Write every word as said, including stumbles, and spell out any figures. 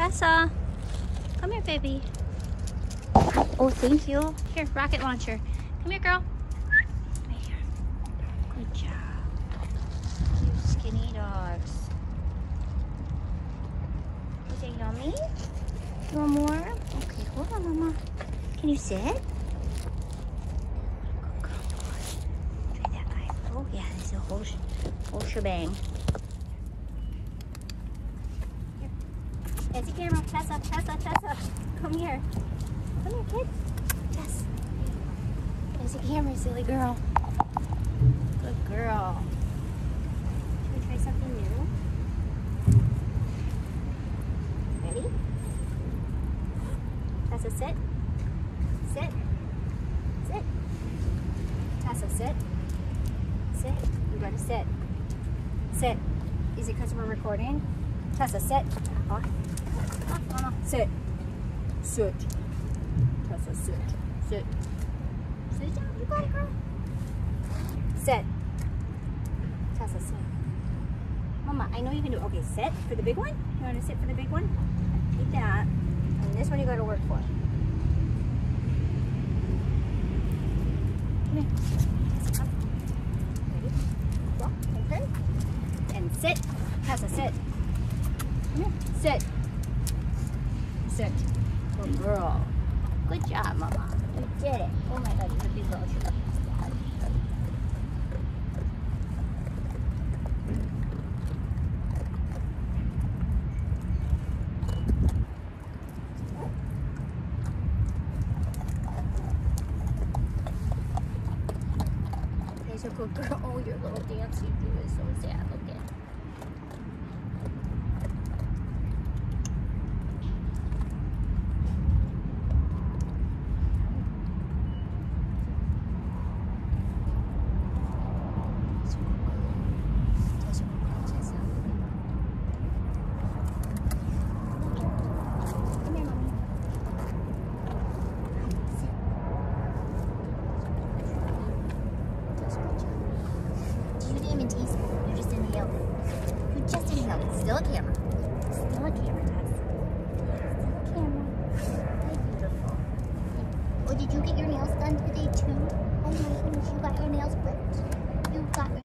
Tessa, come here, baby. Oh, thank you. Here, rocket launcher. Come here, girl. Right here. Good job. You skinny dogs. Is it yummy? You want more? Okay, hold on, Mama. Can you sit? Good girl. Try that eye. Oh, yeah, there's a whole, sh whole shebang. Here. There's your camera. Tessa, Tessa, Tessa. Come here. Come here, kid. Yes. There's a camera, silly girl. Good girl. Should we try something new? Ready? Tessa, sit. Sit. Sit. Tessa, sit. Sit. You gotta sit. Sit. Is it because we're recording? Tessa, sit. Oh. Oh, Mama. Sit. Sit. Tessa, sit. Sit. Sit down. You got it, girl. Sit. Tessa, sit. Mama, I know you can do it. Okay, sit for the big one. You want to sit for the big one? Take that. And this one you got to work for. Come here. Tessa, come. Ready? Walk and turn. And sit. Tessa, sit. Come here. Sit. Sit. Good girl. Good job, Mama. You did it. Oh my God, you're a big girl. You're There's a good girl. Oh, your little dance you do is so sad looking. You just inhaled it. You just inhaled it. Still a camera. Still a camera, Tess. Still a camera. Very beautiful. Oh, did you get your nails done today too? Oh my goodness, you got your nails clipped. You got